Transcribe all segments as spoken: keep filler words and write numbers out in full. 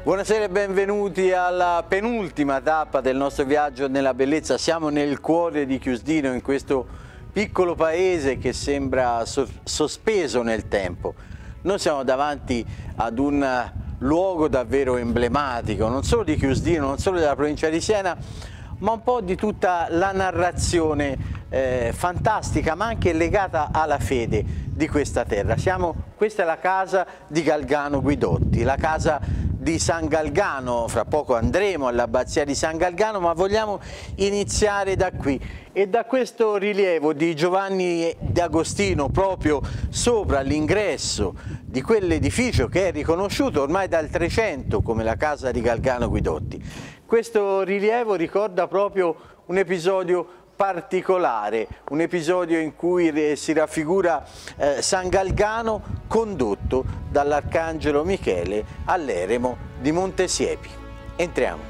Buonasera e benvenuti alla penultima tappa del nostro viaggio nella bellezza. Siamo nel cuore di Chiusdino, in questo piccolo paese che sembra sospeso nel tempo. Noi siamo davanti ad un luogo davvero emblematico, non solo di Chiusdino, non solo della provincia di Siena, ma un po' di tutta la narrazione eh, fantastica, ma anche legata alla fede di questa terra. Siamo, questa è la casa di Galgano Guidotti, la casa di San Galgano. Fra poco andremo all'abbazia di San Galgano, ma vogliamo iniziare da qui e da questo rilievo di Giovanni D'Agostino proprio sopra l'ingresso di quell'edificio che è riconosciuto ormai dal trecento come la casa di Galgano Guidotti. Questo rilievo ricorda proprio un episodio particolare, un episodio in cui si raffigura eh, San Galgano condotto dall'Arcangelo Michele all'eremo di Monte Siepi. Entriamo.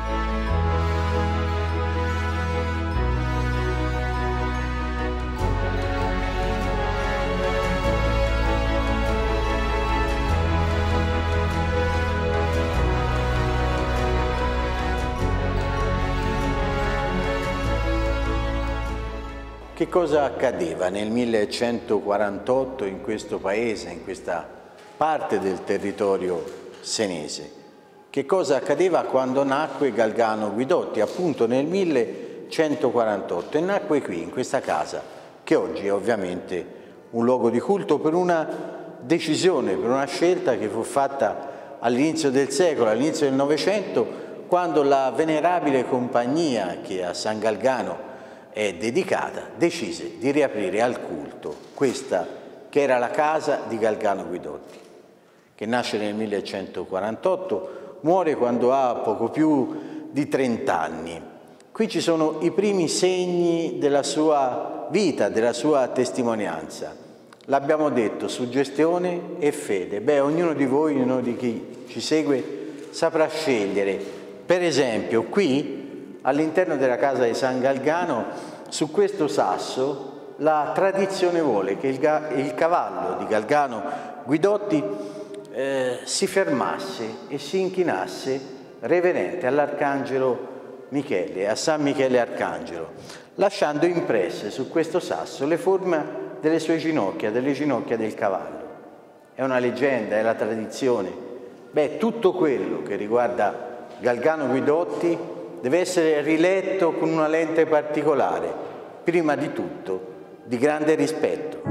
Che cosa accadeva nel millecentoquarantotto in questo paese, in questa parte del territorio senese? Che cosa accadeva quando nacque Galgano Guidotti, appunto nel millecentoquarantotto, e nacque qui, in questa casa, che oggi è ovviamente un luogo di culto per una decisione, per una scelta che fu fatta all'inizio del secolo, all'inizio del Novecento, quando la venerabile compagnia che a San Galgano è dedicata, decise di riaprire al culto questa che era la casa di Galgano Guidotti, che nasce nel millecentoquarantotto, muore quando ha poco più di trent'anni. Qui ci sono i primi segni della sua vita, della sua testimonianza. L'abbiamo detto, suggestione e fede. Beh, ognuno di voi, ognuno di chi ci segue, saprà scegliere. Per esempio, qui, all'interno della casa di San Galgano, su questo sasso, la tradizione vuole che il, il cavallo di Galgano Guidotti eh, si fermasse e si inchinasse reverente all'Arcangelo Michele, a San Michele Arcangelo, lasciando impresse su questo sasso le forme delle sue ginocchia, delle ginocchia del cavallo. È una leggenda, è la tradizione. Beh, tutto quello che riguarda Galgano Guidotti deve essere riletto con una lente particolare, prima di tutto di grande rispetto.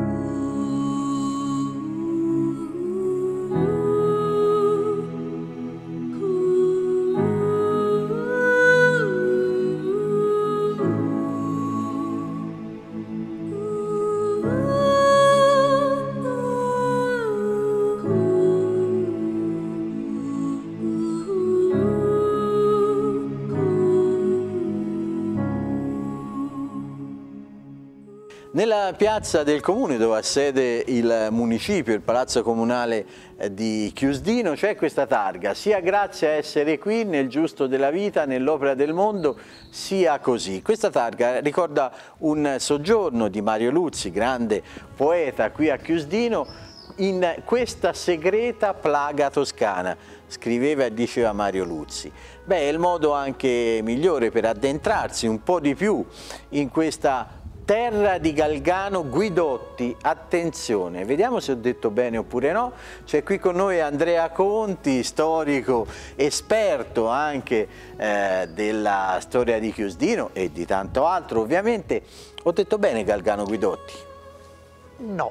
Nella piazza del comune dove ha sede il municipio, il palazzo comunale di Chiusdino, c'è questa targa, sia grazie a essere qui nel giusto della vita, nell'opera del mondo, sia così. Questa targa ricorda un soggiorno di Mario Luzzi, grande poeta qui a Chiusdino, in questa segreta plaga toscana, scriveva e diceva Mario Luzzi. Beh, è il modo anche migliore per addentrarsi un po' di più in questa terra di Galgano Guidotti. Attenzione, vediamo se ho detto bene oppure no. C'è qui con noi Andrea Conti, storico, esperto anche eh, della storia di Chiusdino e di tanto altro. Ovviamente, ho detto bene Galgano Guidotti? No.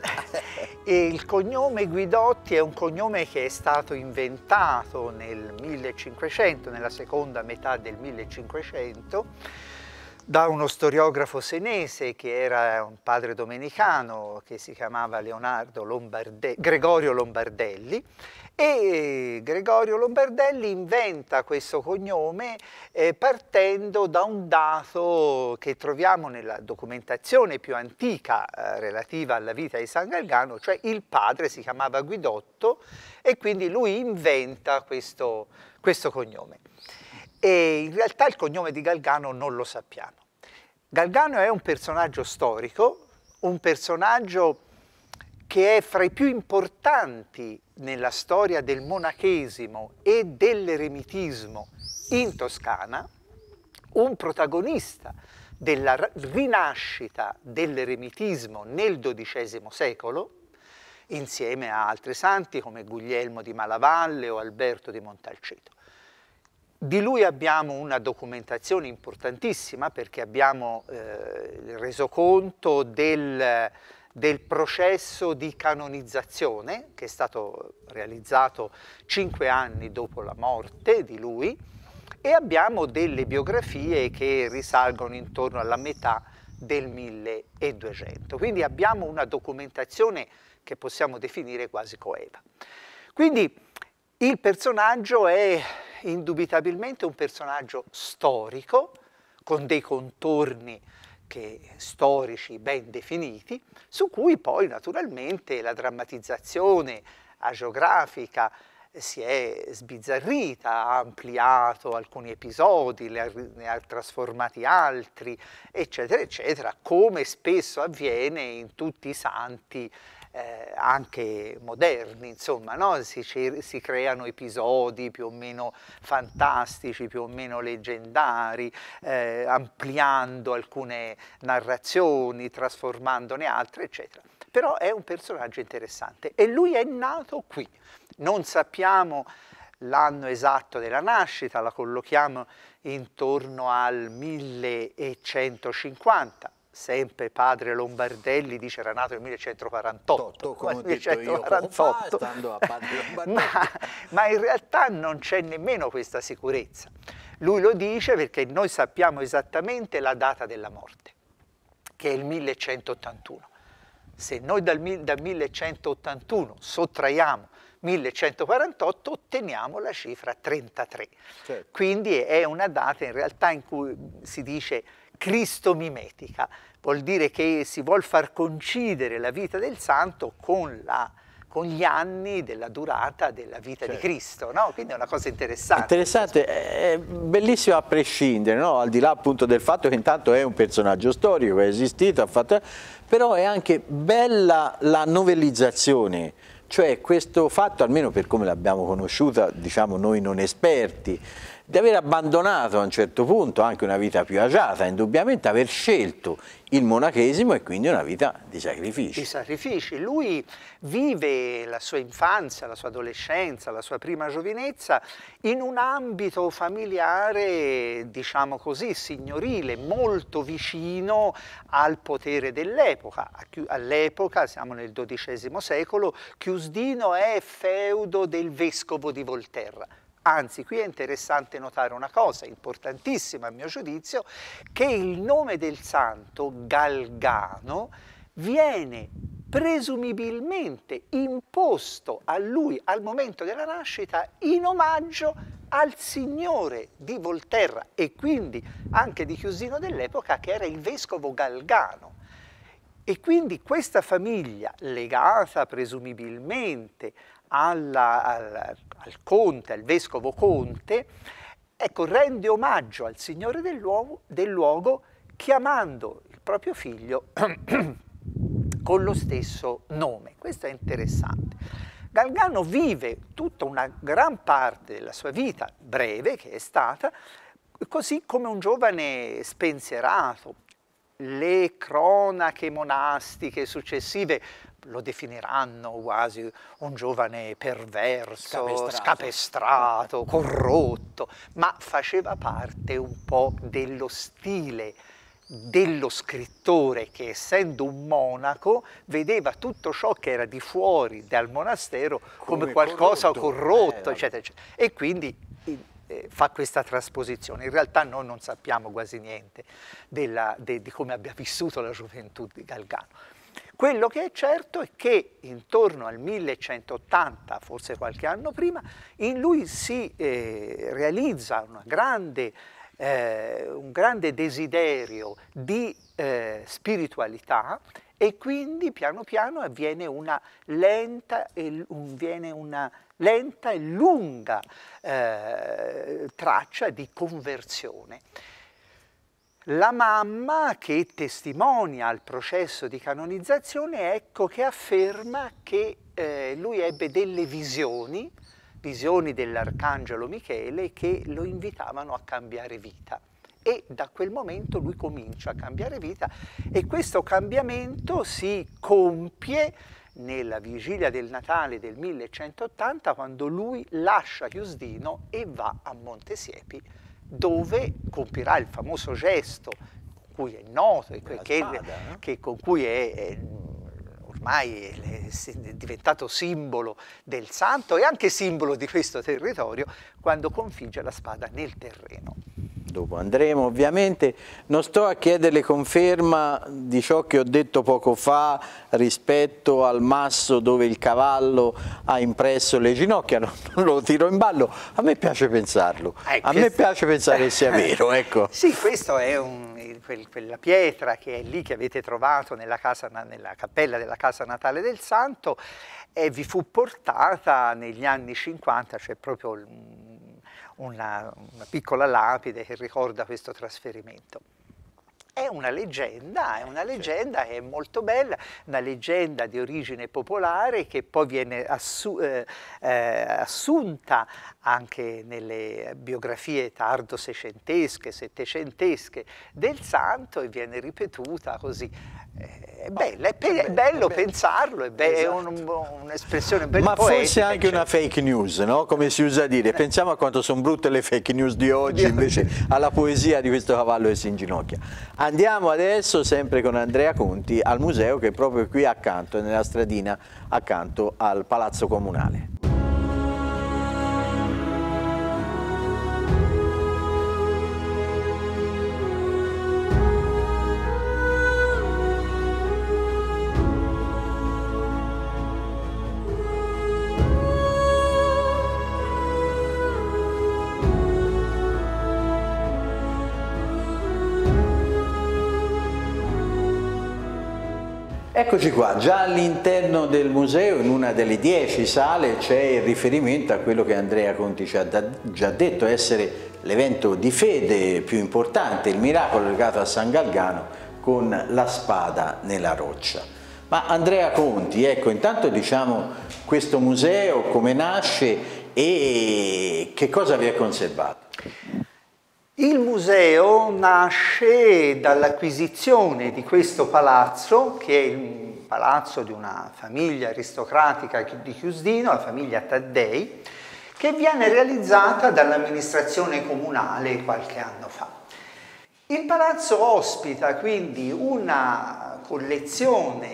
Il cognome Guidotti è un cognome che è stato inventato nel millecinquecento, nella seconda metà del millecinquecento, da uno storiografo senese che era un padre domenicano che si chiamava Leonardo Lombarde- Gregorio Lombardelli, e Gregorio Lombardelli inventa questo cognome eh, partendo da un dato che troviamo nella documentazione più antica eh, relativa alla vita di San Galgano, cioè il padre si chiamava Guidotto e quindi lui inventa questo, questo cognome. E in realtà il cognome di Galgano non lo sappiamo. Galgano è un personaggio storico, un personaggio che è fra i più importanti nella storia del monachesimo e dell'eremitismo in Toscana, un protagonista della rinascita dell'eremitismo nel dodicesimo secolo, insieme a altri santi come Guglielmo di Malavalle o Alberto di Montalcito. Di lui abbiamo una documentazione importantissima perché abbiamo eh, reso conto del, del processo di canonizzazione che è stato realizzato cinque anni dopo la morte di lui, e abbiamo delle biografie che risalgono intorno alla metà del milleduecento. Quindi abbiamo una documentazione che possiamo definire quasi coeva. Quindi il personaggio è indubitabilmente un personaggio storico, con dei contorni che, storici ben definiti, su cui poi naturalmente la drammatizzazione agiografica si è sbizzarrita, ha ampliato alcuni episodi, ne ha trasformati altri, eccetera, eccetera, come spesso avviene in tutti i santi Eh, anche moderni, insomma, no? si, si creano episodi più o meno fantastici, più o meno leggendari, eh, ampliando alcune narrazioni, trasformandone altre, eccetera. Però è un personaggio interessante e lui è nato qui. Non sappiamo l'anno esatto della nascita, la collochiamo intorno al millecentocinquanta. Sempre padre Lombardelli dice era nato nel millecentoquarantotto, come ho detto io, stando a padre Lombardelli. ma, ma in realtà non c'è nemmeno questa sicurezza. Lui lo dice perché noi sappiamo esattamente la data della morte, che è il millecentottantuno. Se noi dal, dal millecentottantuno sottraiamo millecentoquarantotto otteniamo la cifra trentatré. Certo. Quindi è una data in realtà in cui si dice cristomimetica, vuol dire che si vuol far coincidere la vita del santo con, la, con gli anni della durata della vita certo. di Cristo, no? Quindi è una cosa interessante. Interessante, è bellissimo a prescindere, no? Al di là appunto del fatto che intanto è un personaggio storico, è esistito, ha fatto... però è anche bella la novellizzazione, cioè questo fatto, almeno per come l'abbiamo conosciuta, diciamo noi non esperti, di aver abbandonato a un certo punto anche una vita più agiata, indubbiamente aver scelto il monachesimo e quindi una vita di sacrifici. Di sacrifici. Lui vive la sua infanzia, la sua adolescenza, la sua prima giovinezza in un ambito familiare, diciamo così, signorile, molto vicino al potere dell'epoca. All'epoca, siamo nel dodicesimo secolo, Chiusdino è feudo del vescovo di Volterra. Anzi, qui è interessante notare una cosa importantissima a mio giudizio, che il nome del santo, Galgano, viene presumibilmente imposto a lui al momento della nascita in omaggio al signore di Volterra e quindi anche di Chiusdino dell'epoca, che era il vescovo Galgano. E quindi questa famiglia, legata presumibilmente alla, al, al conte, al vescovo conte, ecco, rende omaggio al signore del luogo, del luogo chiamando il proprio figlio con lo stesso nome. Questo è interessante. Galgano vive tutta una gran parte della sua vita, breve che è stata, così come un giovane spensierato. Le cronache monastiche successive lo definiranno quasi un giovane perverso, scapestrato. scapestrato, corrotto, ma faceva parte un po' dello stile dello scrittore che, essendo un monaco, vedeva tutto ciò che era di fuori dal monastero come, come qualcosa corrotto, corrotto eh, eccetera, eccetera. E quindi fa questa trasposizione. In realtà noi non sappiamo quasi niente della, de, di come abbia vissuto la gioventù di Galgano. Quello che è certo è che intorno al millecentottanta, forse qualche anno prima, in lui si eh, realizza una grande, eh, un grande desiderio di eh, spiritualità e quindi piano piano avviene una lenta e, avviene una lenta e lunga eh, traccia di conversione. La mamma, che testimonia al processo di canonizzazione, ecco che afferma che eh, lui ebbe delle visioni, visioni dell'Arcangelo Michele, che lo invitavano a cambiare vita. E da quel momento lui comincia a cambiare vita, e questo cambiamento si compie nella vigilia del Natale del millecentottanta, quando lui lascia Chiusdino e va a Montesiepi, dove compirà il famoso gesto con cui è noto e che, spada, no? che con cui è, è ormai è, è diventato simbolo del santo e anche simbolo di questo territorio, quando configge la spada nel terreno. Dopo andremo ovviamente. Non sto a chiederle conferma di ciò che ho detto poco fa rispetto al masso dove il cavallo ha impresso le ginocchia, non, non lo tiro in ballo, a me piace pensarlo, Eh, a me piace pensare che sia vero, ecco. Sì, questo è un, quel, quella pietra che è lì, che avete trovato nella, casa, nella cappella della casa natale del santo, e vi fu portata negli anni cinquanta, cioè proprio Una, una piccola lapide che ricorda questo trasferimento. È una leggenda, è una leggenda che è molto bella, una leggenda di origine popolare che poi viene assu eh, eh, assunta anche nelle biografie tardo-seicentesche, settecentesche del santo, e viene ripetuta così. È bella, è, è bello pensarlo, è, be esatto. È un'espressione ben Ma poetica. forse anche una fake news, no? Come si usa a dire. Pensiamo a quanto sono brutte le fake news di oggi, invece alla poesia di questo cavallo che si inginocchia. Andiamo adesso, sempre con Andrea Conti, al museo che è proprio qui accanto, nella stradina accanto al Palazzo Comunale. Eccoci qua, già all'interno del museo, in una delle dieci sale, c'è il riferimento a quello che Andrea Conti ci ha già detto essere l'evento di fede più importante, il miracolo legato a San Galgano con la spada nella roccia. Ma Andrea Conti, ecco, intanto diciamo questo museo come nasce e che cosa vi è conservato? Il museo nasce dall'acquisizione di questo palazzo, che è il palazzo di una famiglia aristocratica di Chiusdino, la famiglia Taddei, che viene realizzata dall'amministrazione comunale qualche anno fa. Il palazzo ospita quindi una collezione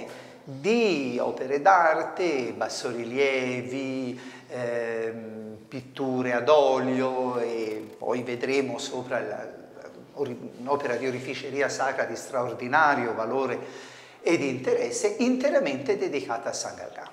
di opere d'arte, bassorilievi, ehm, pitture ad olio, e poi vedremo sopra un'opera di oreficeria sacra di straordinario valore e di interesse, interamente dedicata a San Galgano.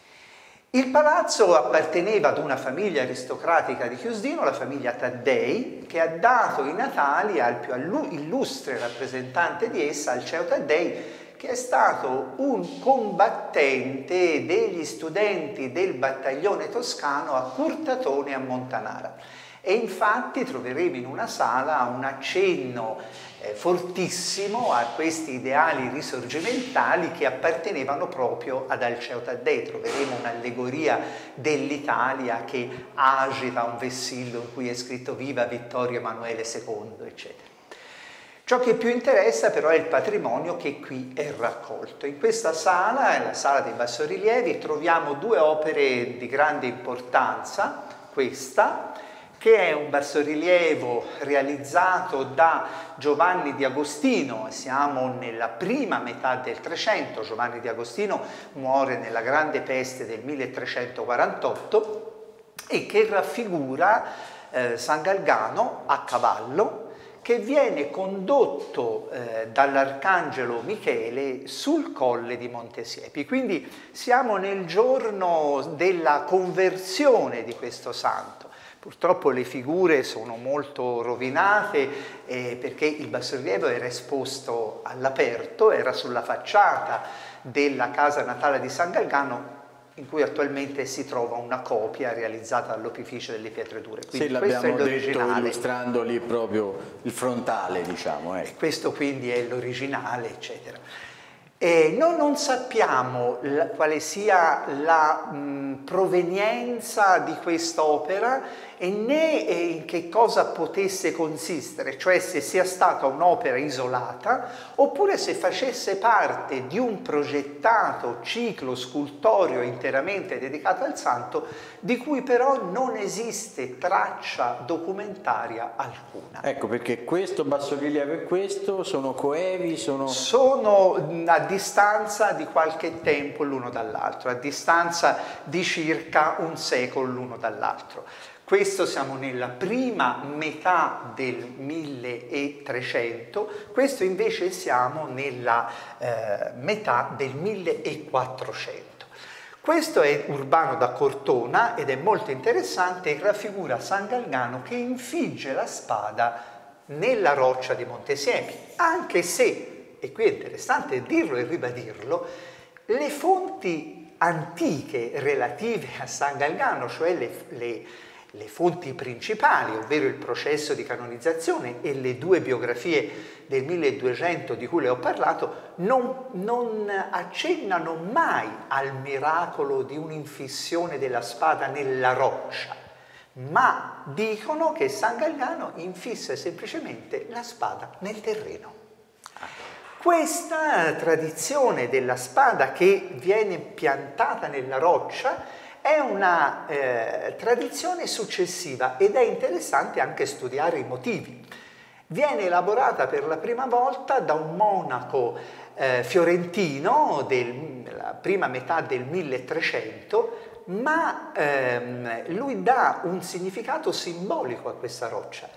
Il palazzo apparteneva ad una famiglia aristocratica di Chiusdino, la famiglia Taddei, che ha dato i natali al più illustre rappresentante di essa, Alceo Taddei, che è stato un combattente degli studenti del battaglione toscano a Curtatone e a Montanara. E infatti troveremo in una sala un accenno eh, fortissimo a questi ideali risorgimentali che appartenevano proprio ad Alceo Taddei. Troveremo un'allegoria dell'Italia che agita un vessillo in cui è scritto Viva Vittorio Emanuele secondo, eccetera. Ciò che più interessa però è il patrimonio che qui è raccolto. In questa sala, la sala dei bassorilievi, troviamo due opere di grande importanza. Questa, che è un bassorilievo realizzato da Giovanni di Agostino, siamo nella prima metà del Trecento. Giovanni di Agostino muore nella grande peste del milletrecentoquarantotto, e che raffigura eh, San Galgano a cavallo, che viene condotto eh, dall'Arcangelo Michele sul colle di Montesiepi. Quindi siamo nel giorno della conversione di questo santo. Purtroppo le figure sono molto rovinate eh, perché il bassorilievo era esposto all'aperto, era sulla facciata della casa natale di San Galgano, in cui attualmente si trova una copia realizzata dall'opificio delle pietre dure. Quindi sì, l'abbiamo detto illustrandoli proprio il frontale, diciamo. Eh. E questo quindi è l'originale, eccetera. E noi non sappiamo la, quale sia la mh, provenienza di quest'opera e né eh, in che cosa potesse consistere, cioè se sia stata un'opera isolata oppure se facesse parte di un progettato ciclo scultoreo interamente dedicato al santo, di cui però non esiste traccia documentaria alcuna. Ecco, perché questo bassorilievo e questo sono coevi, sono... Sono a distanza di qualche tempo l'uno dall'altro, a distanza di circa un secolo l'uno dall'altro. Questo siamo nella prima metà del milletrecento, questo invece siamo nella eh, metà del millequattrocento. Questo è Urbano da Cortona ed è molto interessante, raffigura San Galgano che infigge la spada nella roccia di Montesiepi, anche se, e qui è interessante dirlo e ribadirlo, le fonti antiche relative a San Galgano, cioè le, le Le fonti principali, ovvero il processo di canonizzazione e le due biografie del milleduecento di cui le ho parlato, non, non accennano mai al miracolo di un'infissione della spada nella roccia, ma dicono che San Galgano infisse semplicemente la spada nel terreno. Questa tradizione della spada che viene piantata nella roccia è una eh, tradizione successiva ed è interessante anche studiare i motivi. Viene elaborata per la prima volta da un monaco eh, fiorentino della prima metà del milletrecento, ma ehm, lui dà un significato simbolico a questa roccia.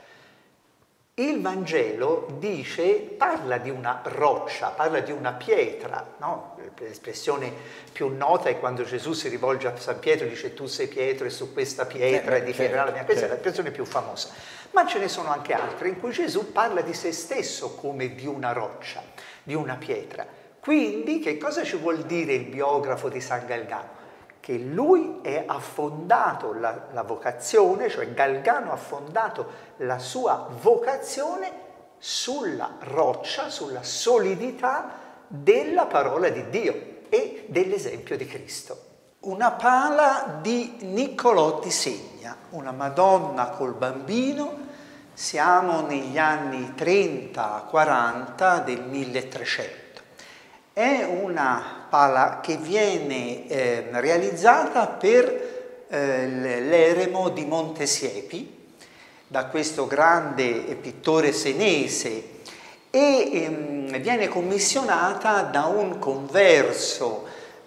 Il Vangelo dice, parla di una roccia, parla di una pietra, no? L'espressione più nota è quando Gesù si rivolge a San Pietro e dice tu sei Pietro e su questa pietra edificherà la mia. Questa è l'espressione più famosa, ma ce ne sono anche altre in cui Gesù parla di se stesso come di una roccia, di una pietra. Quindi che cosa ci vuol dire il biografo di San Galgano? Che lui è affondato la, la vocazione, cioè Galgano ha fondato la sua vocazione sulla roccia, sulla solidità della parola di Dio e dell'esempio di Cristo. Una pala di Niccolò di Segna, una Madonna col bambino, siamo negli anni trenta quaranta del milletrecento. È una pala che viene eh, realizzata per eh, l'eremo di Montesiepi, da questo grande pittore senese, e ehm, viene commissionata da un converso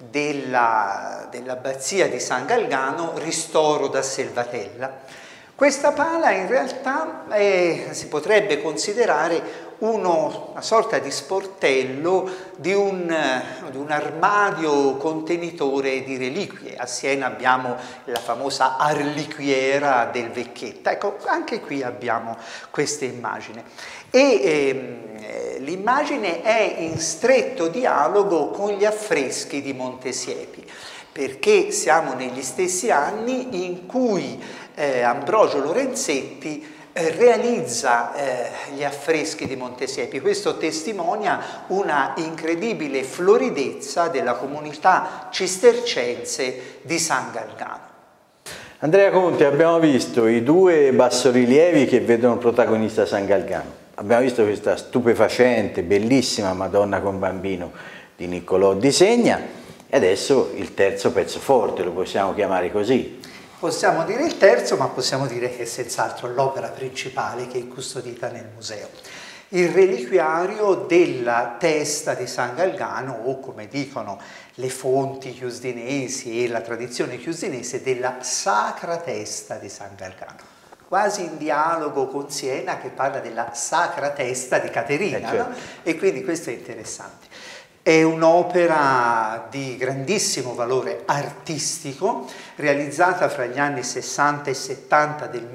della, dell'abbazia di San Galgano, Ristoro da Selvatella. Questa pala in realtà è, si potrebbe considerare uno, una sorta di sportello di un, di un armadio contenitore di reliquie. A Siena abbiamo la famosa arliquiera del Vecchietta. Ecco, anche qui abbiamo questa immagine. E ehm, l'immagine è in stretto dialogo con gli affreschi di Montesiepi, perché siamo negli stessi anni in cui eh, Ambrogio Lorenzetti realizza eh, gli affreschi di Montesiepi. Questo testimonia una incredibile floridezza della comunità cistercense di San Galgano. Andrea Conte, abbiamo visto i due bassorilievi che vedono protagonista San Galgano. Abbiamo visto questa stupefacente, bellissima Madonna con bambino di Niccolò di Segna e adesso il terzo pezzo forte, lo possiamo chiamare così. Possiamo dire il terzo, ma possiamo dire che è senz'altro l'opera principale che è custodita nel museo. Il reliquiario della testa di San Galgano, o come dicono le fonti chiusdinesi e la tradizione chiusdinese, della sacra testa di San Galgano. Quasi in dialogo con Siena che parla della sacra testa di Caterina, eh certo. No? E quindi questo è interessante. È un'opera di grandissimo valore artistico, realizzata fra gli anni sessanta e settanta del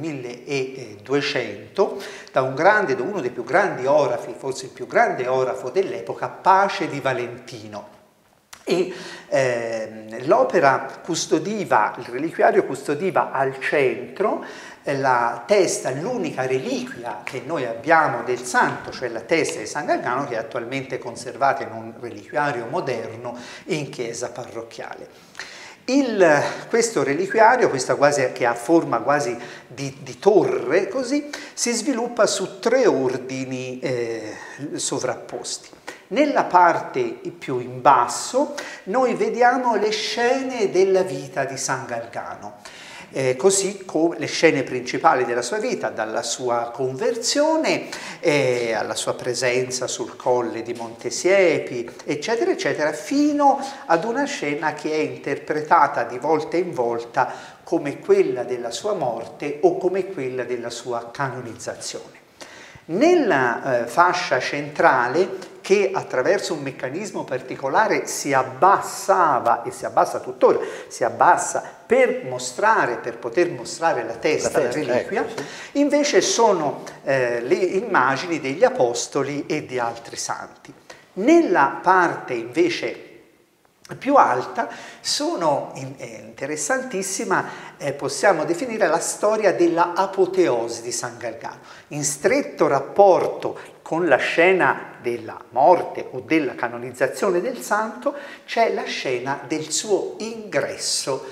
milleduecento da un grande, da uno dei più grandi orafi, forse il più grande orafo dell'epoca, Pace di Valentino. E eh, l'opera custodiva, il reliquiario custodiva al centro eh, la testa, l'unica reliquia che noi abbiamo del santo, cioè la testa di San Galgano, che è attualmente conservata in un reliquiario moderno in chiesa parrocchiale. Il, questo reliquiario, questa quasi, che ha forma quasi di, di torre, così, si sviluppa su tre ordini eh, sovrapposti. Nella parte più in basso noi vediamo le scene della vita di San Galgano, eh, così come le scene principali della sua vita, dalla sua conversione eh, alla sua presenza sul colle di Montesiepi, eccetera, eccetera, fino ad una scena che è interpretata di volta in volta come quella della sua morte o come quella della sua canonizzazione. Nella eh, fascia centrale, che attraverso un meccanismo particolare si abbassava e si abbassa tuttora, si abbassa per mostrare, per poter mostrare la testa, la, testa, la reliquia, ecco, sì. Invece sono eh, le immagini degli apostoli e di altri santi. Nella parte invece più alta sono in, eh, interessantissima, eh, possiamo definire la storia della apoteosi di San Galgano, in stretto rapporto con la scena della morte o della canonizzazione del santo. C'è la scena del suo ingresso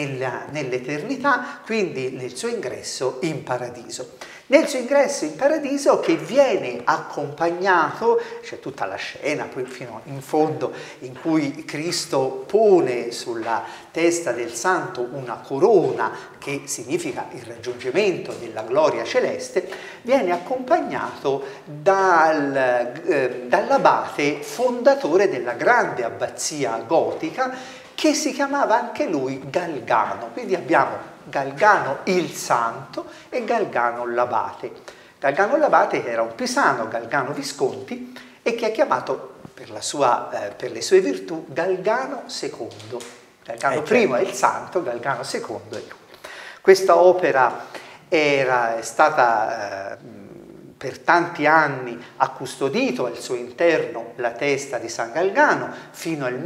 nell'eternità, quindi nel suo ingresso in paradiso. Nel suo ingresso in paradiso, che viene accompagnato, c'è tutta la scena poi fino in fondo in cui Cristo pone sulla testa del santo una corona che significa il raggiungimento della gloria celeste, viene accompagnato dal, eh, dall'abate fondatore della grande abbazia gotica, che si chiamava anche lui Galgano. Quindi abbiamo Galgano il santo e Galgano l'abate. Galgano l'abate era un pisano, Galgano Visconti, e che è chiamato per, la sua, eh, per le sue virtù Galgano secondo. Galgano eh, primo certo. È il santo, Galgano secondo è lui. Questa opera era, è stata eh, per tanti anni, ha custodito al suo interno la testa di San Galgano fino al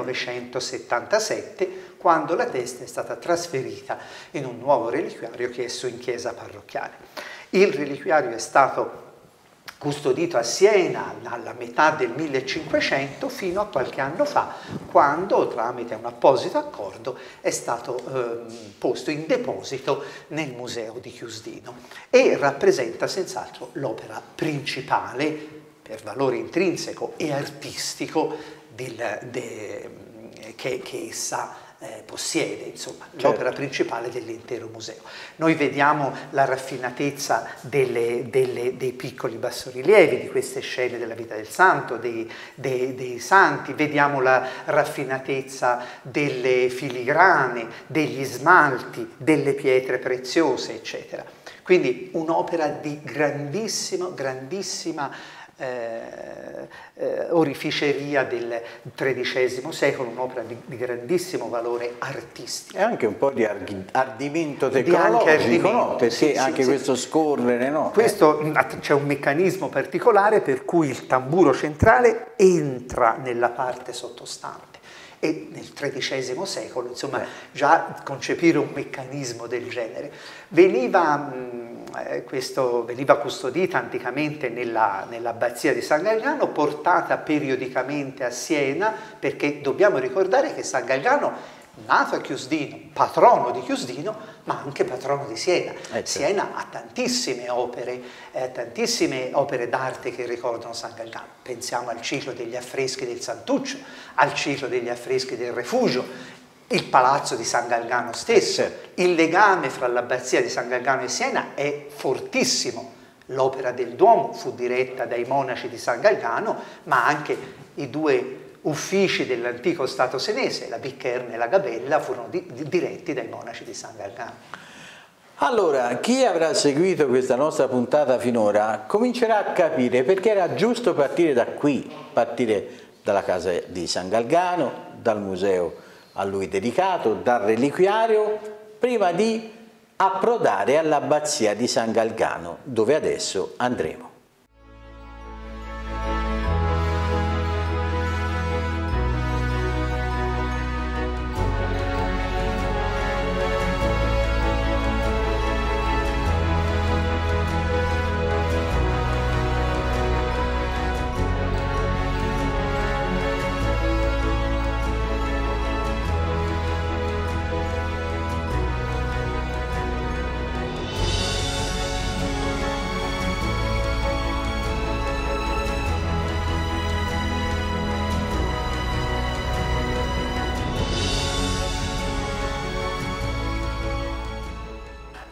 millenovecentosettantasette, quando la testa è stata trasferita in un nuovo reliquiario chiesto in chiesa parrocchiale. Il reliquiario è stato custodito a Siena alla metà del millecinquecento fino a qualche anno fa, quando tramite un apposito accordo è stato eh, posto in deposito nel museo di Chiusdino e rappresenta senz'altro l'opera principale per valore intrinseco e artistico del, de, che, che essa Eh, possiede, insomma, certo. L'opera principale dell'intero museo. Noi vediamo la raffinatezza delle, delle, dei piccoli bassorilievi, di queste scene della vita del santo, dei, dei, dei santi, vediamo la raffinatezza delle filigrane, degli smalti, delle pietre preziose, eccetera. Quindi un'opera di grandissima, grandissima Eh, eh, orificeria del tredicesimo secolo, un'opera di, di grandissimo valore artistico. E anche un po' di ardimento tecnologico, no? Perché sì, anche sì, questo sì. Scorrere, no? Questo, c'è un meccanismo particolare per cui il tamburo centrale entra nella parte sottostante. E nel tredicesimo secolo, insomma, già concepire un meccanismo del genere. Veniva, mh, questo, veniva custodita anticamente nella, nell'abbazia di San Galgano, portata periodicamente a Siena, perché dobbiamo ricordare che San Galgano, nato a Chiusdino, patrono di Chiusdino, ma anche patrono di Siena. Eh, Siena ha tantissime opere, eh, tantissime opere d'arte che ricordano San Galgano. Pensiamo al ciclo degli affreschi del Santuccio, al ciclo degli affreschi del Refugio, il palazzo di San Galgano stesso. Eh, il legame fra l'abbazia di San Galgano e Siena è fortissimo. L'opera del Duomo fu diretta dai monaci di San Galgano, ma anche i due uffici dell'antico Stato senese, la Biccherna e la Gabella, furono di, di, diretti dai monaci di San Galgano. Allora, chi avrà seguito questa nostra puntata finora comincerà a capire perché era giusto partire da qui, partire dalla casa di San Galgano, dal museo a lui dedicato, dal reliquiario, prima di approdare all'abbazia di San Galgano, dove adesso andremo.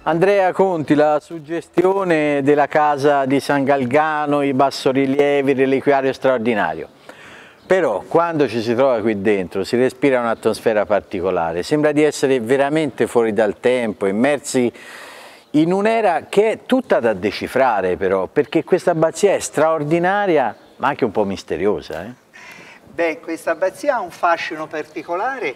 Andrea Conti, la suggestione della casa di San Galgano, i bassorilievi, il reliquiario straordinario. Però quando ci si trova qui dentro si respira un'atmosfera particolare, sembra di essere veramente fuori dal tempo, immersi in un'era che è tutta da decifrare però, perché questa abbazia è straordinaria ma anche un po' misteriosa. Eh? Beh, questa abbazia ha un fascino particolare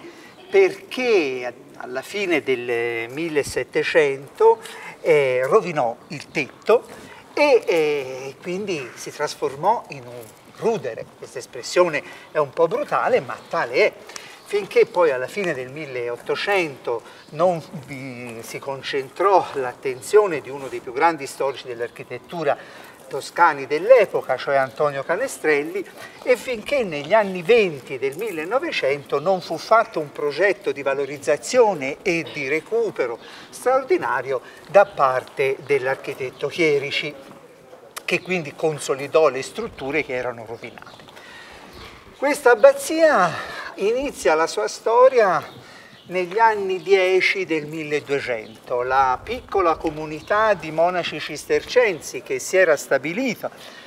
perché alla fine del millesettecento eh, rovinò il tetto e eh, quindi si trasformò in un rudere. Questa espressione è un po' brutale, ma tale è. Finché poi alla fine del milleottocento non vi si concentrò l'attenzione di uno dei più grandi storici dell'architettura toscani dell'epoca, cioè Antonio Canestrelli, e finché negli anni venti del millenovecento non fu fatto un progetto di valorizzazione e di recupero straordinario da parte dell'architetto Chierici, che quindi consolidò le strutture che erano rovinate. Questa abbazia inizia la sua storia negli anni dieci del milleduecento. La piccola comunità di monaci cistercensi che si era stabilita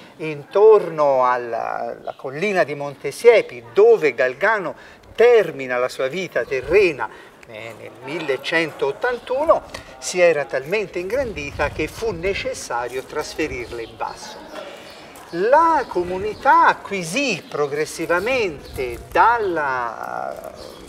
intorno alla, alla collina di Montesiepi, dove Galgano termina la sua vita terrena nel millecentottantuno, si era talmente ingrandita che fu necessario trasferirla in basso. La comunità acquisì progressivamente dalla,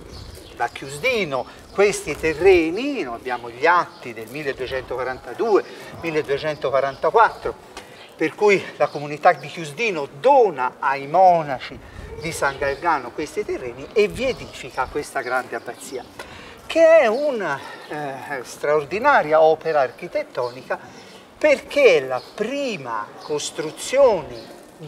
da Chiusdino questi terreni, noi abbiamo gli atti del milleduecentoquarantadue milleduecentoquarantaquattro, per cui la comunità di Chiusdino dona ai monaci di San Galgano questi terreni e vi edifica questa grande abbazia, che è una eh, straordinaria opera architettonica, perché è la prima costruzione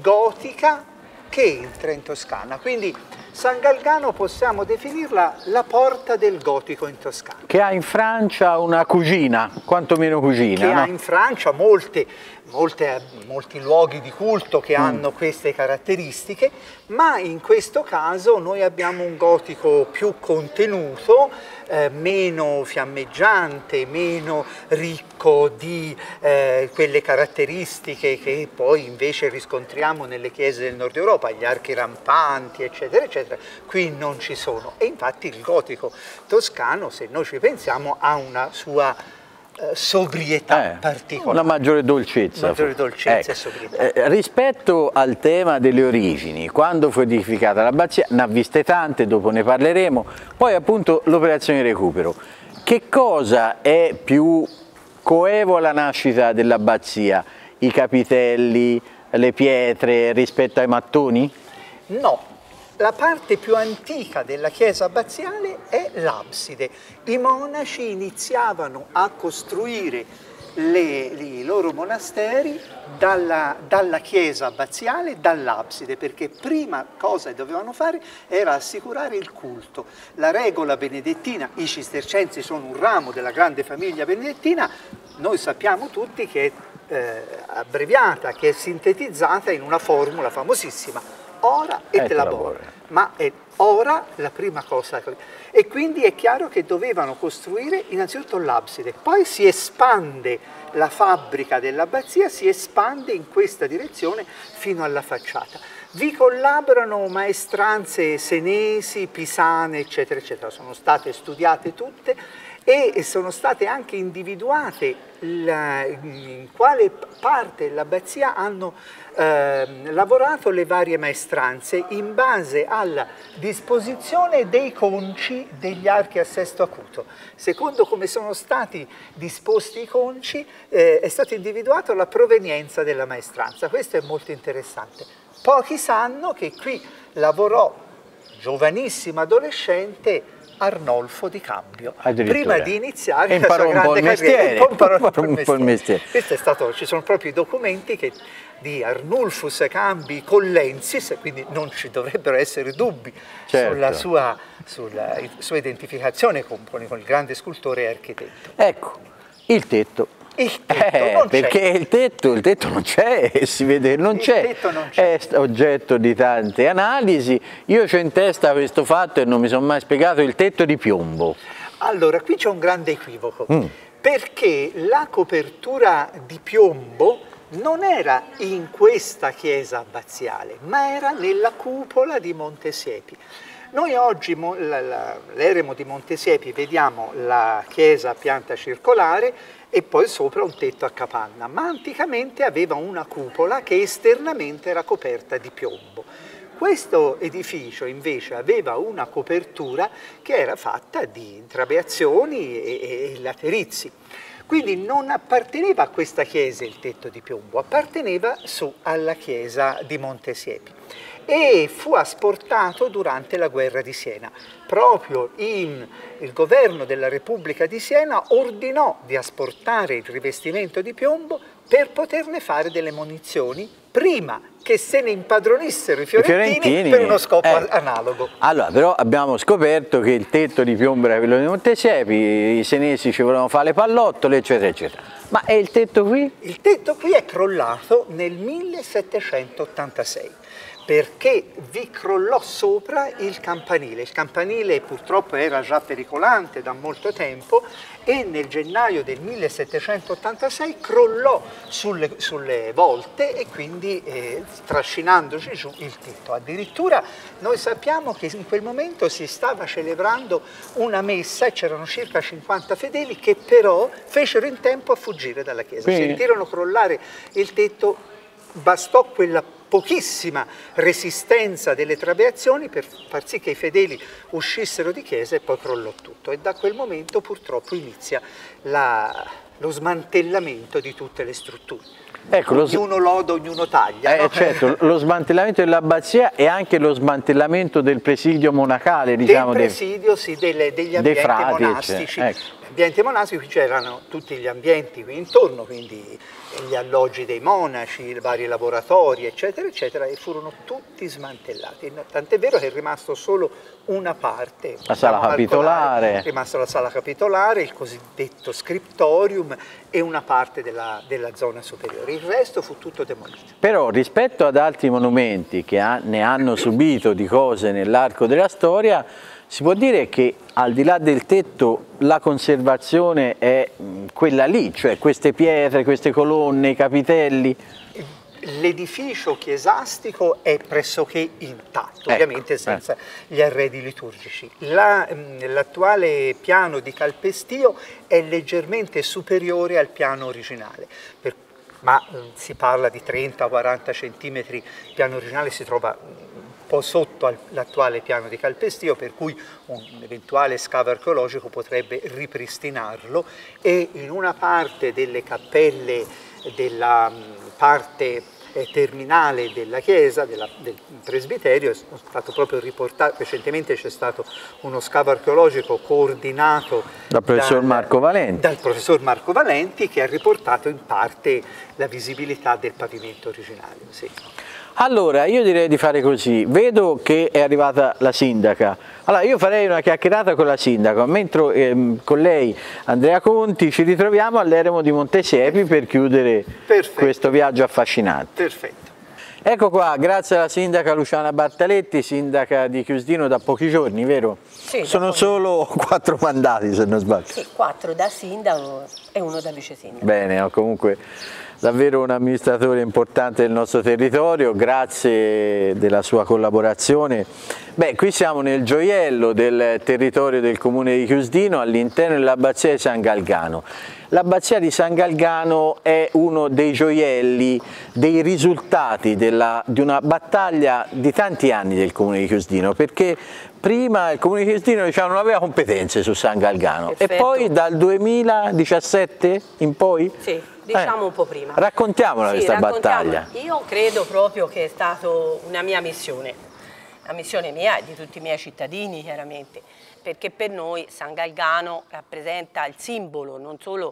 gotica che entra in Toscana. Quindi San Galgano possiamo definirla la porta del gotico in Toscana. Che ha in Francia una cugina, quantomeno cugina. Che no? ha in Francia molte, molte, molti luoghi di culto che mm. hanno queste caratteristiche, ma in questo caso noi abbiamo un gotico più contenuto, eh, meno fiammeggiante, meno ricco di eh, quelle caratteristiche che poi invece riscontriamo nelle chiese del nord Europa, gli archi rampanti, eccetera, eccetera. Qui non ci sono. E infatti il gotico toscano, se noi ci pensiamo, ha una sua eh, sobrietà eh, particolare. Una maggiore dolcezza. Maggiore dolcezza ecco. e sobrietà. Eh, rispetto al tema delle origini, quando fu edificata l'abbazia, ne ha viste tante, dopo ne parleremo, poi appunto l'operazione di recupero. Che cosa è più coevo alla nascita dell'abbazia? I capitelli, le pietre rispetto ai mattoni? No. La parte più antica della chiesa abbaziale è l'abside. I monaci iniziavano a costruire le, i loro monasteri dalla, dalla chiesa abbaziale, dall'abside, perché prima cosa che dovevano fare era assicurare il culto. La regola benedettina, i cistercensi sono un ramo della grande famiglia benedettina, noi sappiamo tutti che è eh, abbreviata, che è sintetizzata in una formula famosissima: ora et, et labora. labora, ma è ora la prima cosa. E quindi è chiaro che dovevano costruire innanzitutto l'abside, poi si espande la fabbrica dell'abbazia, si espande in questa direzione fino alla facciata. Vi collaborano maestranze senesi, pisane, eccetera, eccetera, sono state studiate tutte e sono state anche individuate la, in quale parte dell'abbazia hanno eh, lavorato le varie maestranze in base alla disposizione dei conci degli archi a sesto acuto. Secondo come sono stati disposti i conci eh, è stata individuata la provenienza della maestranza. Questo è molto interessante. Pochi sanno che qui lavorò, giovanissimo adolescente, Arnolfo di Cambio, prima di iniziare la sua grande carriera. Un po' il mestiere. Questo è stato, ci sono proprio i documenti che, di Arnulfus Cambi Collensis, quindi non ci dovrebbero essere dubbi certo. sulla, sua, sulla sua identificazione con, con il grande scultore e architetto. Ecco, il tetto. Il tetto eh, non perché il tetto, il tetto non c'è, si vede che non c'è, è oggetto di tante analisi. Io ho in testa questo fatto e non mi sono mai spiegato: il tetto di piombo. Allora, qui c'è un grande equivoco, mm. perché la copertura di piombo non era in questa chiesa abbaziale, ma era nella cupola di Montesiepi. Noi oggi, l'eremo di Montesiepi, vediamo la chiesa a pianta circolare e poi sopra un tetto a capanna, ma anticamente aveva una cupola che esternamente era coperta di piombo. Questo edificio invece aveva una copertura che era fatta di trabeazioni e, e laterizi. Quindi non apparteneva a questa chiesa il tetto di piombo, apparteneva su alla chiesa di Montesiepi e fu asportato durante la guerra di Siena. Proprio in, il governo della Repubblica di Siena ordinò di asportare il rivestimento di piombo per poterne fare delle munizioni prima che se ne impadronissero i fiorentini, I fiorentini per uno scopo eh. analogo. Allora, però abbiamo scoperto che il tetto di piombo era quello di Montesiepi, i senesi ci volevano fare le pallottole, eccetera, eccetera. Ma è il tetto qui? Il tetto qui è crollato nel millesettecentottantasei. Perché vi crollò sopra il campanile. Il campanile purtroppo era già pericolante da molto tempo e nel gennaio del millesettecentottantasei crollò sulle, sulle volte e quindi eh, trascinandoci giù il tetto. Addirittura noi sappiamo che in quel momento si stava celebrando una messa e c'erano circa cinquanta fedeli che però fecero in tempo a fuggire dalla chiesa. Quindi... Sentirono crollare il tetto, bastò quella pochissima resistenza delle trabeazioni per far sì che i fedeli uscissero di chiesa e poi crollò tutto. E da quel momento purtroppo inizia la, lo smantellamento di tutte le strutture. Ecco, lo ognuno loda, ognuno taglia. Eh, no? Certo, lo smantellamento dell'abbazia e anche lo smantellamento del presidio monacale, diciamo, del presidio, sì, delle, degli ambienti frati, monastici. Ecco. Ambienti monastici, c'erano tutti gli ambienti qui intorno, quindi gli alloggi dei monaci, i vari laboratori, eccetera, eccetera, e furono tutti smantellati. Tant'è vero che è rimasto solo una parte. La sala capitolare. È rimasta la sala capitolare, il cosiddetto scriptorium e una parte della, della zona superiore. Il resto fu tutto demolito. Però rispetto ad altri monumenti che ha, ne hanno subito di cose nell'arco della storia, si può dire che al di là del tetto la conservazione è quella lì, cioè queste pietre, queste colonne, i capitelli? L'edificio chiesastico è pressoché intatto, ecco, ovviamente senza eh. gli arredi liturgici. L'attuale piano di calpestio è leggermente superiore al piano originale, per, ma eh, si parla di trenta quaranta centimetri, il piano originale si trova po' sotto l'attuale piano di calpestio, per cui un eventuale scavo archeologico potrebbe ripristinarlo e in una parte delle cappelle della parte terminale della chiesa, della, del presbiterio, è stato proprio riportato, recentemente c'è stato uno scavo archeologico coordinato dal professor, dal, Marco Valenti. dal professor Marco Valenti che ha riportato in parte la visibilità del pavimento originario. Sì. Allora, io direi di fare così, vedo che è arrivata la sindaca, allora io farei una chiacchierata con la sindaca, mentre ehm, con lei Andrea Conti ci ritroviamo all'eremo di Montesiepi per chiudere Perfetto. questo viaggio affascinante. Perfetto. Ecco qua, grazie alla sindaca Luciana Bartaletti, sindaca di Chiusdino da pochi giorni, vero? Sì, sono solo quattro mandati se non sbaglio. Sì, quattro da sindaco e uno da vice sindaco. Bene, no, comunque davvero un amministratore importante del nostro territorio, grazie della sua collaborazione. Beh, qui siamo nel gioiello del territorio del comune di Chiusdino, all'interno dell'abbazia di San Galgano. L'abbazia di San Galgano è uno dei gioielli, dei risultati della, di una battaglia di tanti anni del comune di Chiusdino, perché prima il comune di Chiusdino diciamo, non aveva competenze su San Galgano. Perfetto. E poi dal duemiladiciassette in poi? Sì, diciamo eh, un po' prima. Raccontiamola sì, questa battaglia. Io credo proprio che è stata una mia missione, la missione mia e di tutti i miei cittadini chiaramente, perché per noi San Galgano rappresenta il simbolo non solo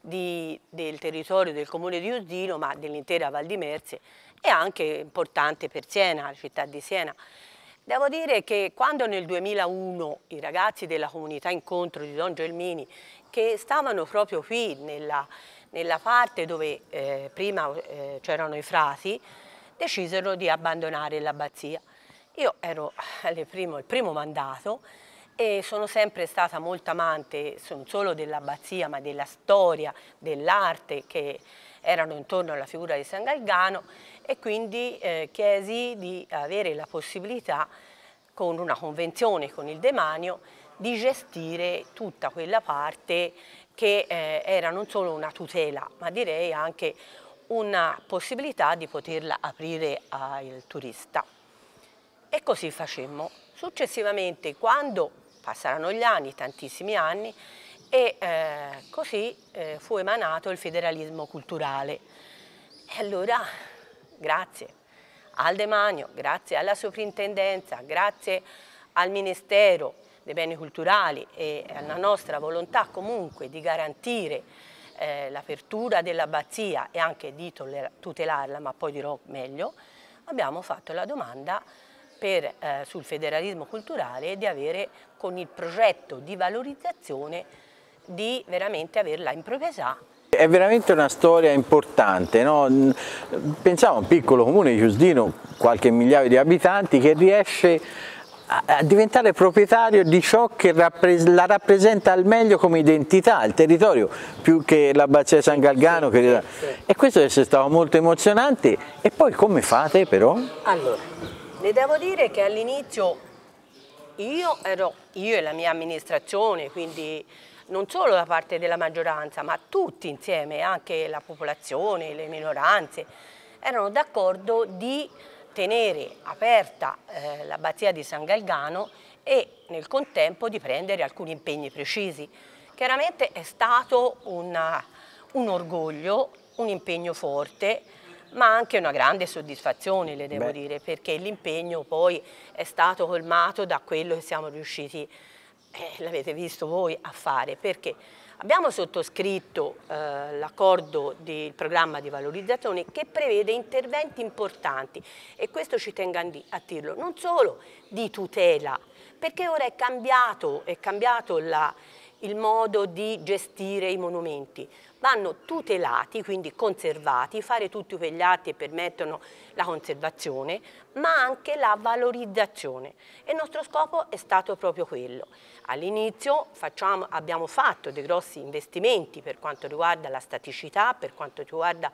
di, del territorio del comune di Chiusdino ma dell'intera Val di Merse e anche importante per Siena, la città di Siena. Devo dire che quando nel duemilauno i ragazzi della comunità Incontro di Don Gelmini, che stavano proprio qui nella, nella parte dove eh, prima eh, c'erano i frati, decisero di abbandonare l'abbazia. Io ero al primo, il primo mandato e sono sempre stata molto amante non solo dell'abbazia ma della storia, dell'arte che erano intorno alla figura di San Galgano, e quindi eh, chiesi di avere la possibilità, con una convenzione con il demanio, di gestire tutta quella parte che eh, era non solo una tutela, ma direi anche una possibilità di poterla aprire al turista. E così facemmo. Successivamente, quando passarono gli anni, tantissimi anni, e eh, così eh, fu emanato il federalismo culturale. E allora, grazie al demanio, grazie alla soprintendenza, grazie al Ministero dei Beni Culturali e alla nostra volontà comunque di garantire eh, l'apertura dell'abbazia e anche di tutelarla, ma poi dirò meglio, abbiamo fatto la domanda per, eh, sul federalismo culturale e di avere, con il progetto di valorizzazione, di veramente averla in proprietà. È veramente una storia importante, no? Pensiamo a un piccolo comune di Chiusdino, qualche migliaio di abitanti, che riesce a, a diventare proprietario di ciò che rappres la rappresenta al meglio come identità, il territorio, più che l'abbazia di San Galgano. Sì, che... sì, sì. E questo deve essere stato molto emozionante. E poi come fate però? Allora, le devo dire che all'inizio io ero, io e la mia amministrazione, quindi non solo da parte della maggioranza, ma tutti insieme, anche la popolazione, le minoranze, erano d'accordo di tenere aperta eh, l'abbazia di San Galgano e nel contempo di prendere alcuni impegni precisi. Chiaramente è stato una, un orgoglio, un impegno forte, ma anche una grande soddisfazione, le devo Beh. dire, perché l'impegno poi è stato colmato da quello che siamo riusciti, eh, l'avete visto voi, a fare, perché abbiamo sottoscritto eh, l'accordo del programma di valorizzazione che prevede interventi importanti, e questo ci tengo a dirlo, non solo di tutela, perché ora è cambiato, è cambiato la, il modo di gestire i monumenti. Vanno tutelati, quindi conservati, fare tutti quegli atti che permettono la conservazione, ma anche la valorizzazione. E il nostro scopo è stato proprio quello. All'inizio abbiamo fatto dei grossi investimenti per quanto riguarda la staticità, per quanto riguarda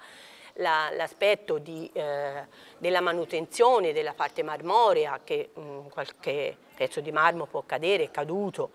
l'aspetto eh, della manutenzione della parte marmorea, che mh, qualche pezzo di marmo può cadere, è caduto,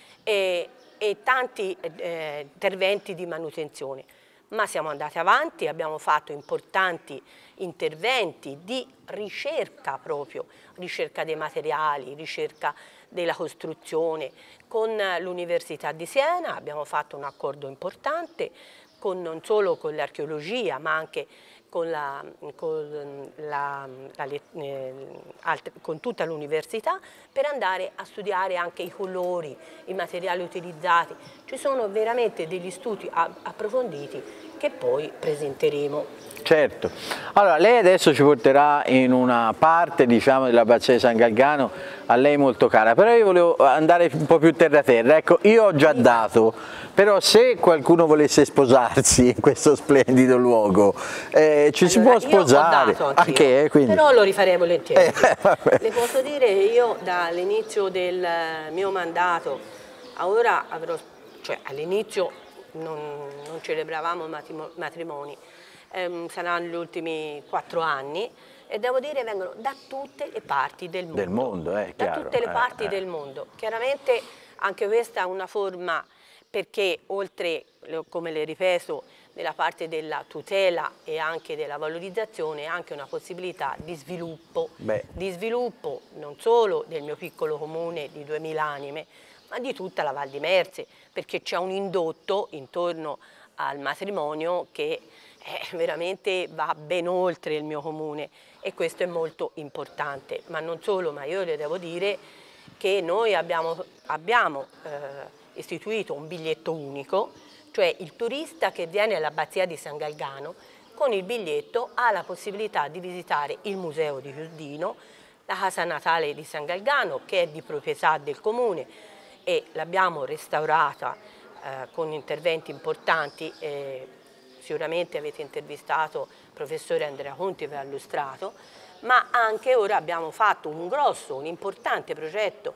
e, e tanti eh, interventi di manutenzione. Ma siamo andati avanti, abbiamo fatto importanti interventi di ricerca proprio, ricerca dei materiali, ricerca della costruzione. Con l'Università di Siena abbiamo fatto un accordo importante, con, non solo con l'archeologia, ma anche con, la, con, la, la, eh, altre, con tutta l'università, per andare a studiare anche i colori, i materiali utilizzati. Ci sono veramente degli studi approfonditi che poi presenteremo. Certo. Allora, lei adesso ci porterà in una parte, diciamo, dell'abbazia di San Galgano a lei molto cara, però io volevo andare un po' più terra terra. Ecco, io ho già dato, però se qualcuno volesse sposarsi in questo splendido luogo, eh, ci allora, si può sposare. Io ho dato anche eh, quindi... Però lo rifaremo volentieri. Eh, Le posso dire, io dall'inizio del mio mandato a ora avrò, cioè all'inizio non, non celebravamo matrimoni, ehm, saranno gli ultimi quattro anni, e devo dire vengono da tutte le parti del mondo. Del mondo, eh, chiaro. Da tutte le eh, parti eh. del mondo. Chiaramente anche questa è una forma, perché oltre, come le ripeto, nella parte della tutela e anche della valorizzazione, è anche una possibilità di sviluppo, Beh. di sviluppo non solo del mio piccolo comune di duemila anime, ma di tutta la Val di Merse, perché c'è un indotto intorno al matrimonio che eh, veramente va ben oltre il mio comune, e questo è molto importante. Ma non solo, ma io le devo dire che noi abbiamo, abbiamo eh, istituito un biglietto unico, cioè il turista che viene all'abbazia di San Galgano con il biglietto ha la possibilità di visitare il museo di Chiusdino, la casa natale di San Galgano, che è di proprietà del comune e l'abbiamo restaurata eh, con interventi importanti. Eh, sicuramente avete intervistato il professore Andrea Conti, vi ha illustrato, ma anche ora abbiamo fatto un grosso, un importante progetto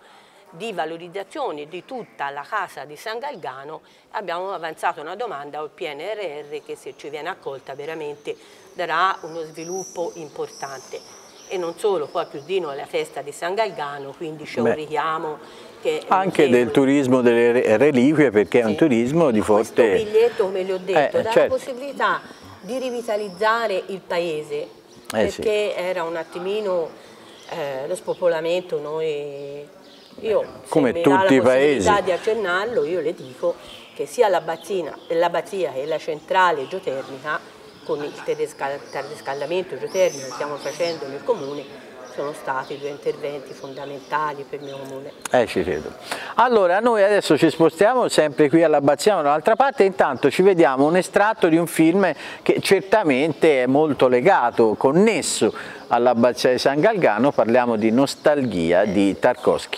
di valorizzazione di tutta la casa di San Galgano, abbiamo avanzato una domanda al P N R R che, se ci viene accolta, veramente darà uno sviluppo importante. E non solo, poi più di noi la festa di San Galgano, quindi c'è un richiamo che anche del turismo delle reliquie, perché sì, è un turismo di forte... Questo biglietto, come le ho detto, eh, dà certo. la possibilità di rivitalizzare il paese, eh, perché sì, era un attimino eh, lo spopolamento. Noi, io, come se tutti mi dà la i possibilità paesi di accennarlo, io le dico che sia l'abbazia che la centrale geotermica, con il riscaldamento geotermico che stiamo facendo nel comune, sono stati due interventi fondamentali per il mio comune. Eh, ci credo. Allora, noi adesso ci spostiamo sempre qui all'Abbazia, da un'altra parte, e intanto ci vediamo un estratto di un film che certamente è molto legato, connesso all'Abbazia di San Galgano. Parliamo di Nostalgia di Tarkovsky.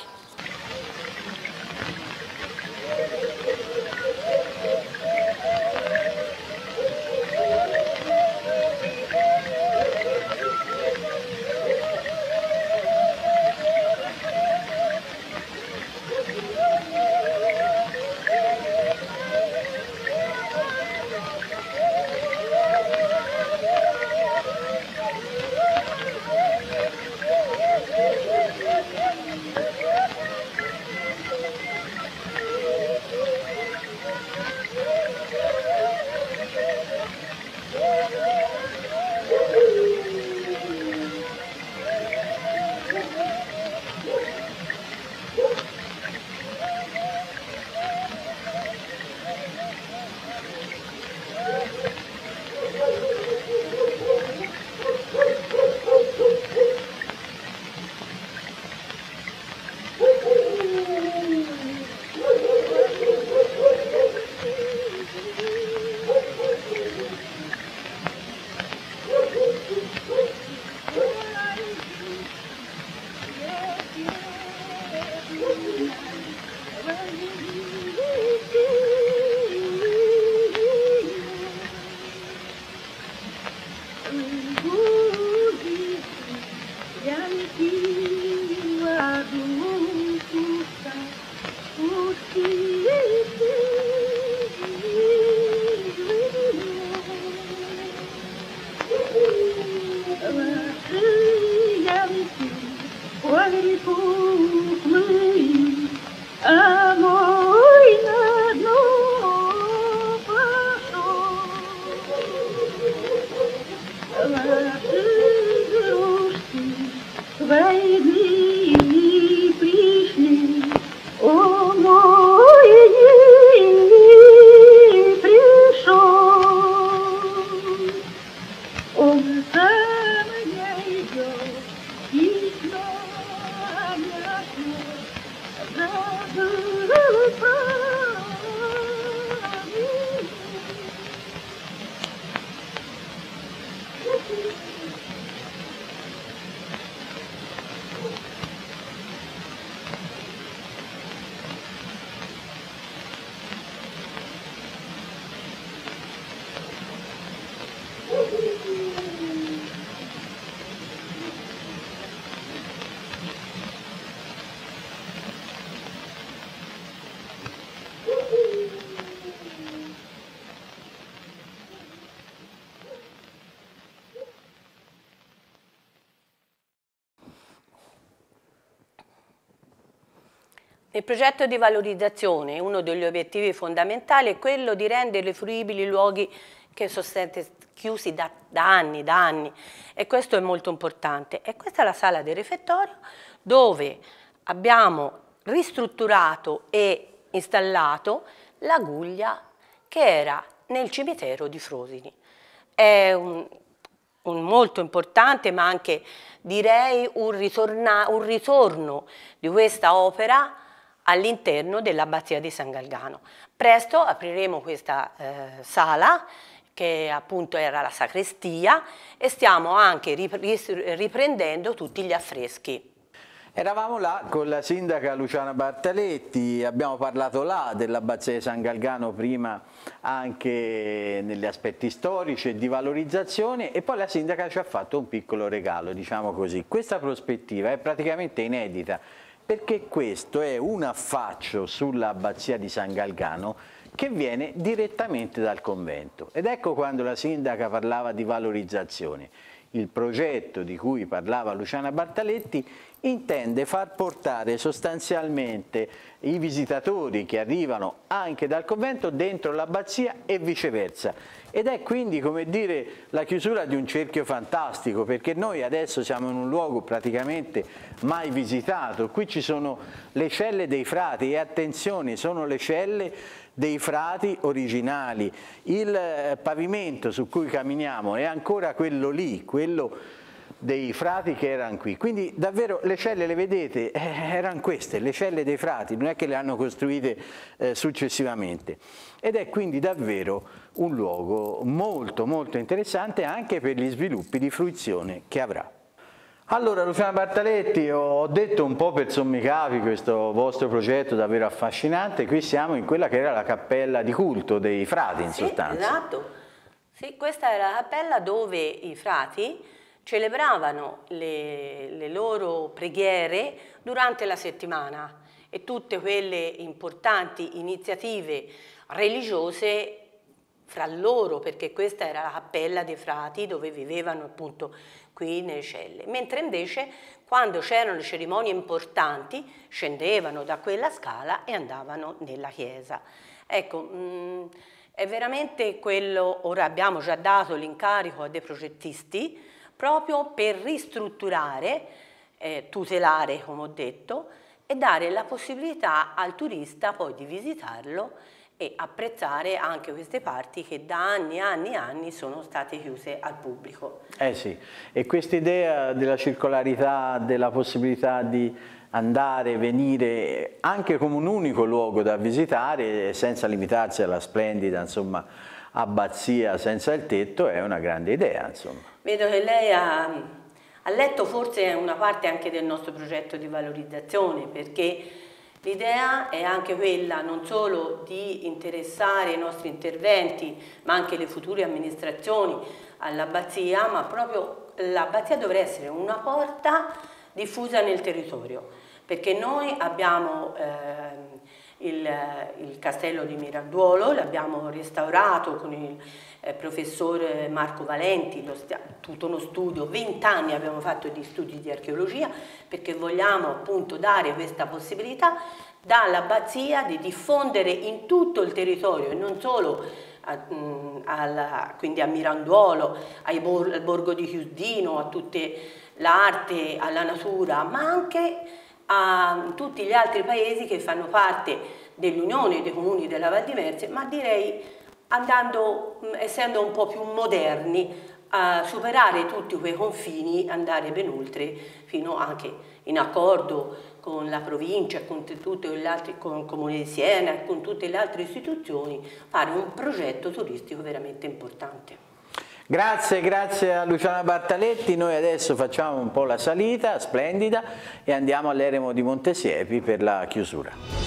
Nel progetto di valorizzazione uno degli obiettivi fondamentali è quello di rendere fruibili i luoghi che sono stati chiusi da, da anni, da anni, e questo è molto importante. E questa è la sala del refettorio, dove abbiamo ristrutturato e installato la guglia che era nel cimitero di Frosini. È un, un molto importante, ma anche, direi, un, ritorna, un ritorno di questa opera all'interno dell'Abbazia di San Galgano. Presto apriremo questa eh, sala, che appunto era la sacrestia, e stiamo anche riprendendo tutti gli affreschi. Eravamo là con la sindaca Luciana Bartaletti, abbiamo parlato là dell'Abbazia di San Galgano prima anche negli aspetti storici e di valorizzazione, e poi la sindaca ci ha fatto un piccolo regalo, diciamo così. Questa prospettiva è praticamente inedita Perché questo è un affaccio sull'abbazia di San Galgano che viene direttamente dal convento. Ed ecco quando la sindaca parlava di valorizzazione. Il progetto di cui parlava Luciana Bartaletti intende far portare sostanzialmente i visitatori che arrivano anche dal convento dentro l'abbazia e viceversa. Ed è quindi, come dire, la chiusura di un cerchio fantastico, perché noi adesso siamo in un luogo praticamente mai visitato. Qui ci sono le celle dei frati e attenzione, sono le celle dei frati originali. Il pavimento su cui camminiamo è ancora quello lì, quello dei frati che erano qui. Quindi davvero le celle, le vedete, eh, erano queste, le celle dei frati, non è che le hanno costruite eh, successivamente. Ed è quindi davvero un luogo molto molto interessante anche per gli sviluppi di fruizione che avrà. Allora Luciana Bartaletti, ho detto un po' per sommi capi questo vostro progetto davvero affascinante. Qui siamo in quella che era la cappella di culto dei frati, in sì, sostanza. Esatto, sì, questa era la cappella dove i frati celebravano le, le loro preghiere durante la settimana e tutte quelle importanti iniziative religiose fra loro, perché questa era la cappella dei frati dove vivevano appunto qui nelle celle, mentre invece quando c'erano le cerimonie importanti scendevano da quella scala e andavano nella chiesa. Ecco, mh, è veramente quello, ora abbiamo già dato l'incarico a dei progettisti proprio per ristrutturare, eh, tutelare come ho detto, e dare la possibilità al turista poi di visitarlo e apprezzare anche queste parti che da anni e anni e anni sono state chiuse al pubblico. Eh sì, e questa idea della circolarità, della possibilità di andare, venire anche come un unico luogo da visitare senza limitarsi alla splendida, insomma, abbazia senza il tetto è una grande idea, insomma. Vedo che lei ha, ha letto forse una parte anche del nostro progetto di valorizzazione, perché l'idea è anche quella non solo di interessare i nostri interventi, ma anche le future amministrazioni all'abbazia, ma proprio l'abbazia dovrebbe essere una porta diffusa nel territorio, perché noi abbiamo eh, il, il castello di Miranduolo, l'abbiamo restaurato con il eh, professor Marco Valenti, lo tutto uno studio, vent'anni abbiamo fatto di studi di archeologia, perché vogliamo appunto dare questa possibilità dall'abbazia di diffondere in tutto il territorio e non solo a, mh, alla, quindi a Miranduolo, ai bor, al borgo di Chiusdino, a tutte l'arte, alla natura, ma anche a tutti gli altri paesi che fanno parte dell'Unione dei Comuni della Val di Merse, ma direi andando, essendo un po' più moderni, a superare tutti quei confini, andare ben oltre, fino anche in accordo con la provincia, con tutte le altre, con il Comune di Siena e con tutte le altre istituzioni, fare un progetto turistico veramente importante. Grazie, grazie a Luciana Bartaletti. Noi adesso facciamo un po' la salita splendida e andiamo all'Eremo di Montesiepi per la chiusura.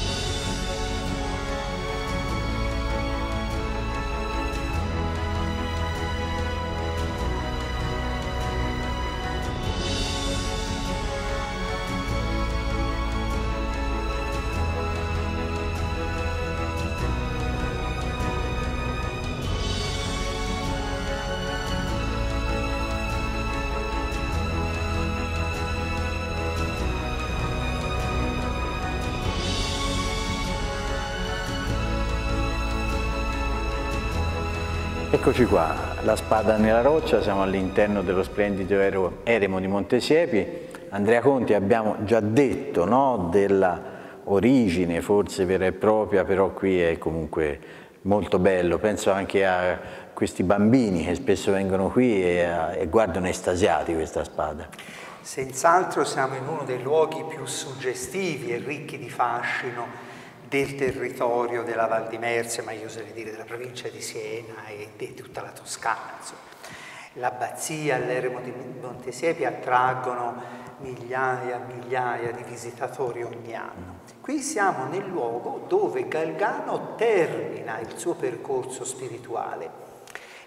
Eccoci qua, la spada nella roccia, siamo all'interno dello splendido Eremo di Montesiepi. Andrea Conti, abbiamo già detto, no, della origine forse vera e propria, però qui è comunque molto bello. Penso anche a questi bambini che spesso vengono qui e, e guardano estasiati questa spada. Senz'altro siamo in uno dei luoghi più suggestivi e ricchi di fascino del territorio della Val di Merse, ma io oserei dire della provincia di Siena e di tutta la Toscana. L'abbazia, l'Eremo di Montesiepi attraggono migliaia e migliaia di visitatori ogni anno. Qui siamo nel luogo dove Galgano termina il suo percorso spirituale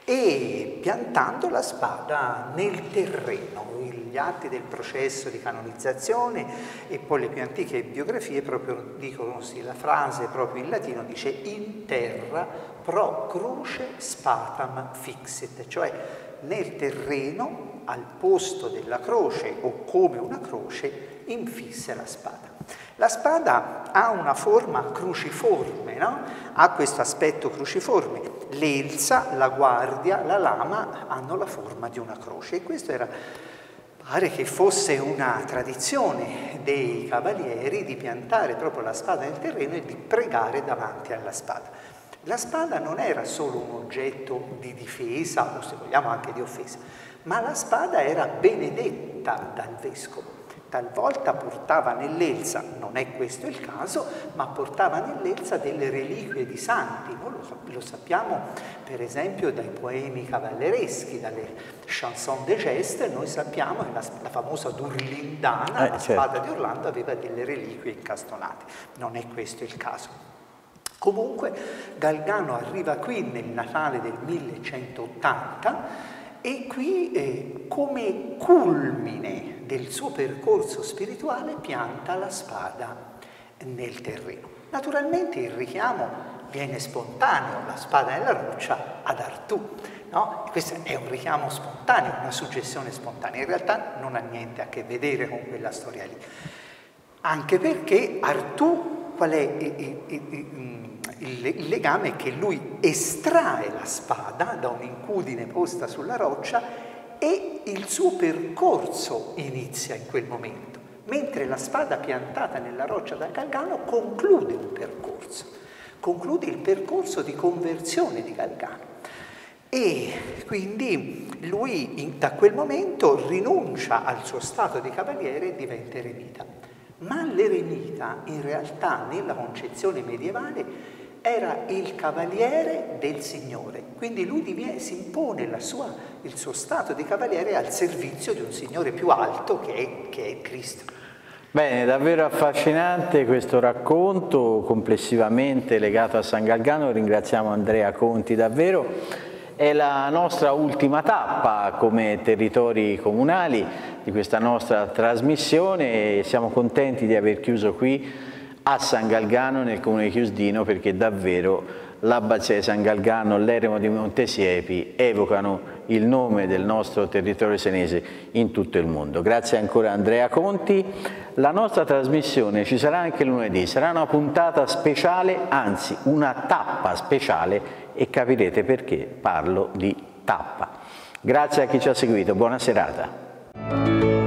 e piantando la spada nel terreno. Gli atti del processo di canonizzazione e poi le più antiche biografie proprio dicono così, la frase proprio in latino dice in terra pro cruce spatam fixit, cioè nel terreno al posto della croce o come una croce infisse la spada. La spada ha una forma cruciforme, no? Ha questo aspetto cruciforme. L'elsa, la guardia, la lama hanno la forma di una croce e questo era, pare che fosse una tradizione dei cavalieri di piantare proprio la spada nel terreno e di pregare davanti alla spada. La spada non era solo un oggetto di difesa o se vogliamo anche di offesa, ma la spada era benedetta dal vescovo. Talvolta portava nell'elsa, non è questo il caso, ma portava nell'elsa delle reliquie di santi. Noi lo, lo sappiamo per esempio dai poemi cavallereschi, dalle chanson de geste, noi sappiamo che la, la famosa Durlindana, eh, la certo. spada di Orlando, aveva delle reliquie incastonate. Non è questo il caso. Comunque Galgano arriva qui nel Natale del millecentottanta e qui eh, come culmine del suo percorso spirituale pianta la spada nel terreno. Naturalmente il richiamo viene spontaneo, la spada nella roccia ad Artù, no? Questo è un richiamo spontaneo, una suggestione spontanea, in realtà non ha niente a che vedere con quella storia lì, anche perché Artù, qual è il, il, il, il legame? È che lui estrae la spada da un'incudine posta sulla roccia e il suo percorso inizia in quel momento, mentre la spada piantata nella roccia da Galgano conclude un percorso, conclude il percorso di conversione di Galgano. E quindi lui in, da quel momento rinuncia al suo stato di cavaliere e diventa eremita. Ma l'eremita in realtà nella concezione medievale era il cavaliere del Signore, quindi lui diviene, si impone la sua, il suo stato di cavaliere al servizio di un Signore più alto che è, che è Cristo. Bene, davvero affascinante questo racconto complessivamente legato a San Galgano, ringraziamo Andrea Conti davvero. È la nostra ultima tappa come territori comunali di questa nostra trasmissione e siamo contenti di aver chiuso qui a San Galgano nel comune di Chiusdino, perché davvero l'abbazia di San Galgano, l'eremo di Montesiepi evocano il nome del nostro territorio senese in tutto il mondo. Grazie ancora a Andrea Conti. La nostra trasmissione ci sarà anche lunedì, sarà una puntata speciale, anzi una tappa speciale, e capirete perché parlo di tappa. Grazie a chi ci ha seguito, buona serata.